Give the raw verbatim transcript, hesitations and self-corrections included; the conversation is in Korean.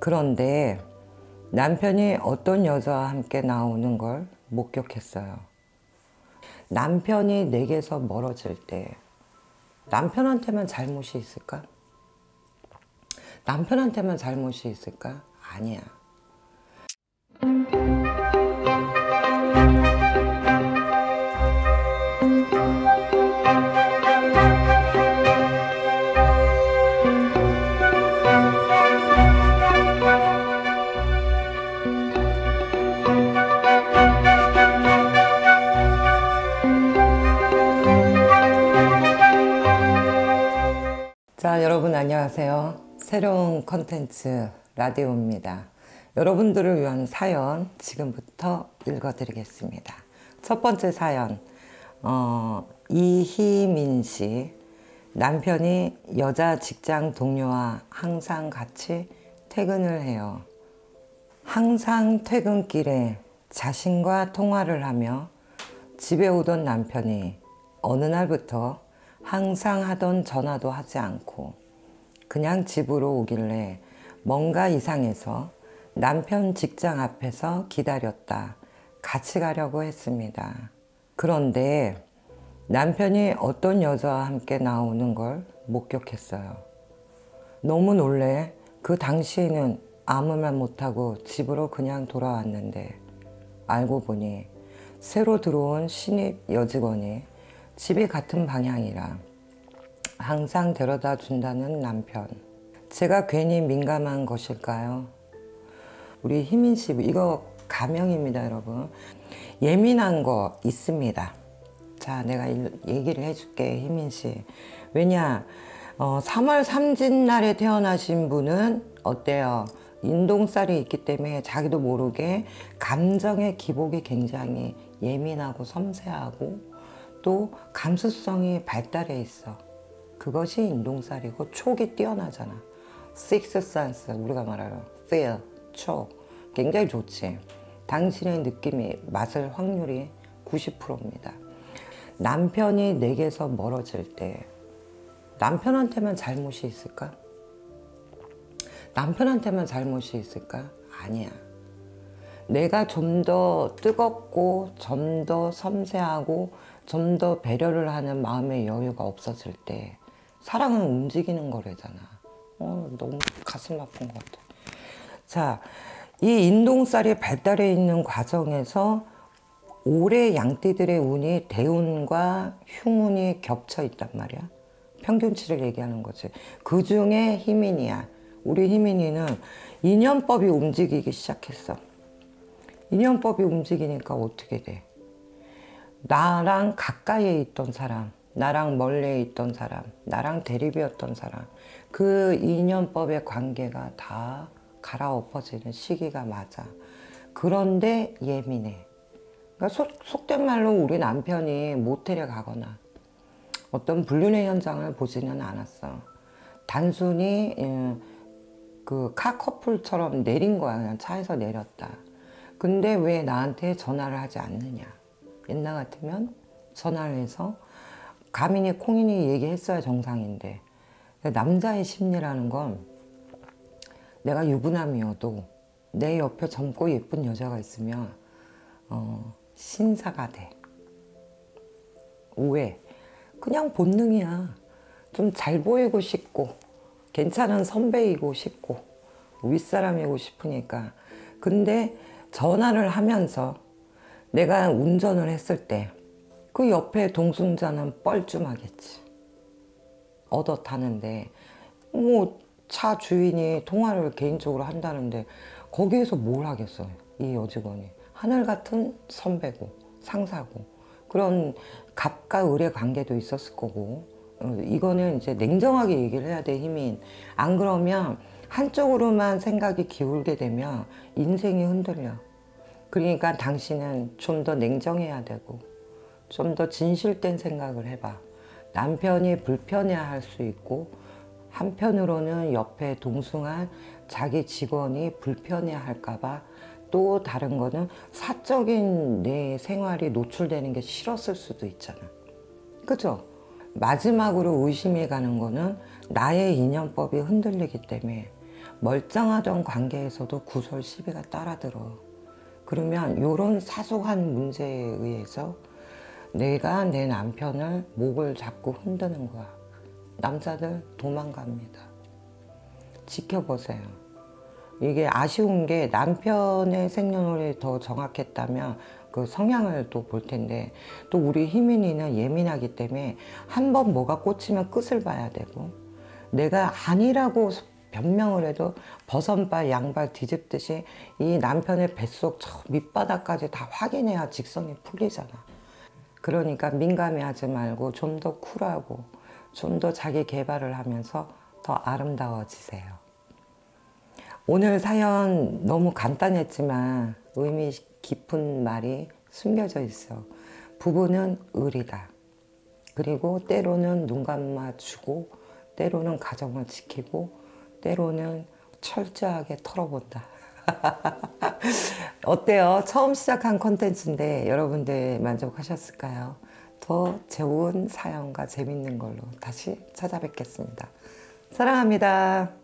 그런데 남편이 어떤 여자와 함께 나오는 걸 목격했어요. 남편이 내게서 멀어질 때 남편한테만 잘못이 있을까? 남편한테만 잘못이 있을까? 아니야. 자, 여러분 안녕하세요. 새로운 컨텐츠 라디오입니다. 여러분들을 위한 사연 지금부터 읽어드리겠습니다. 첫 번째 사연, 어, 이희민 씨. 남편이 여자 직장 동료와 항상 같이 퇴근을 해요. 항상 퇴근길에 자신과 통화를 하며 집에 오던 남편이 어느 날부터 항상 하던 전화도 하지 않고 그냥 집으로 오길래 뭔가 이상해서 남편 직장 앞에서 기다렸다 같이 가려고 했습니다. 그런데 남편이 어떤 여자와 함께 나오는 걸 목격했어요. 너무 놀래 그 당시에는 아무 말 못하고 집으로 그냥 돌아왔는데 알고 보니 새로 들어온 신입 여직원이 집이 같은 방향이라 항상 데려다 준다는 남편. 제가 괜히 민감한 것일까요? 우리 희민 씨, 이거 가명입니다, 여러분. 예민한 거 있습니다. 자, 내가 얘기를 해줄게, 희민 씨. 왜냐, 어, 삼월 삼십날에 태어나신 분은 어때요? 인동살이 있기 때문에 자기도 모르게 감정의 기복이 굉장히 예민하고 섬세하고 또 감수성이 발달해 있어. 그것이 인동살이고 촉이 뛰어나잖아. Sixth sense, 우리가 말하는 feel, 촉. 굉장히 좋지. 당신의 느낌이 맞을 확률이 구십 퍼센트입니다. 남편이 내게서 멀어질 때 남편한테만 잘못이 있을까? 남편한테만 잘못이 있을까? 아니야. 내가 좀 더 뜨겁고 좀 더 섬세하고 좀 더 배려를 하는 마음의 여유가 없어질 때 사랑은 움직이는 거래잖아. 어, 너무 가슴 아픈 것 같아. 자, 이 인동살이 발달해 있는 과정에서 올해 양띠들의 운이 대운과 흉운이 겹쳐 있단 말이야. 평균치를 얘기하는 거지. 그 중에 희민이야. 우리 희민이는 인연법이 움직이기 시작했어. 인연법이 움직이니까 어떻게 돼? 나랑 가까이에 있던 사람, 나랑 멀리에 있던 사람, 나랑 대립이었던 사람, 그 인연법의 관계가 다 갈아엎어지는 시기가 맞아. 그런데 예민해. 그러니까 속, 속된 말로 우리 남편이 모텔에 가거나 어떤 불륜의 현장을 보지는 않았어. 단순히 그 카커플처럼 내린 거야. 그냥 차에서 내렸다. 근데 왜 나한테 전화를 하지 않느냐. 옛날 같으면 전화를 해서 가민이 콩인이 얘기했어야 정상인데, 남자의 심리라는 건 내가 유부남이어도 내 옆에 젊고 예쁜 여자가 있으면 어, 신사가 돼. 왜? 그냥 본능이야. 좀 잘 보이고 싶고 괜찮은 선배이고 싶고 윗사람이고 싶으니까. 근데 전화를 하면서 내가 운전을 했을 때 그 옆에 동승자는 뻘쭘하겠지. 얻어 타는데 뭐 차 주인이 통화를 개인적으로 한다는데 거기에서 뭘 하겠어요. 이 여직원이 하늘 같은 선배고 상사고 그런 갑과 을의 관계도 있었을 거고. 이거는 이제 냉정하게 얘기를 해야 돼, 희민. 안 그러면 한쪽으로만 생각이 기울게 되면 인생이 흔들려. 그러니까 당신은 좀 더 냉정해야 되고 좀 더 진실된 생각을 해봐. 남편이 불편해할 수 있고 한편으로는 옆에 동승한 자기 직원이 불편해할까 봐, 또 다른 거는 사적인 내 생활이 노출되는 게 싫었을 수도 있잖아. 그죠? 마지막으로 의심이 가는 거는 나의 인연법이 흔들리기 때문에 멀쩡하던 관계에서도 구설 시비가 따라들어. 그러면 이런 사소한 문제에 의해서 내가 내 남편을 목을 잡고 흔드는 거야. 남자들 도망갑니다. 지켜보세요. 이게 아쉬운 게 남편의 생년월일이 더 정확했다면 그 성향을 또 볼 텐데, 또 우리 희민이는 예민하기 때문에 한 번 뭐가 꽂히면 끝을 봐야 되고, 내가 아니라고 변명을 해도 버선발 양발 뒤집듯이 이 남편의 뱃속 저 밑바닥까지 다 확인해야 직성이 풀리잖아. 그러니까 민감해하지 말고 좀 더 쿨하고 좀 더 자기 개발을 하면서 더 아름다워지세요. 오늘 사연 너무 간단했지만 의미 깊은 말이 숨겨져 있어. 부부는 의리다. 그리고 때로는 눈 감아주고, 때로는 가정을 지키고, 때로는 철저하게 털어본다. 어때요? 처음 시작한 콘텐츠인데 여러분들 만족하셨을까요? 더 좋은 사연과 재밌는 걸로 다시 찾아뵙겠습니다. 사랑합니다.